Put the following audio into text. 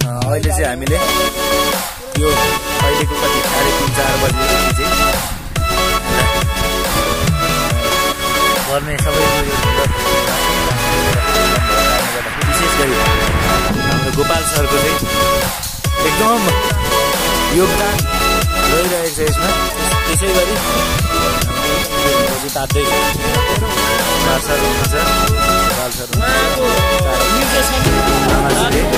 अहिले चाहिँ हामीले यो अहिलेको कति 3:30-4 बजेदेखि चाहिँ गर्ने सबै विशेष गरी हाम्रो गोपाल सरको चाहिँ एकदम योगदान रहिरहेको छ यसमा। त्यसै गरी तात्दैछ सर हुनुहुन्छ, गोपाल सर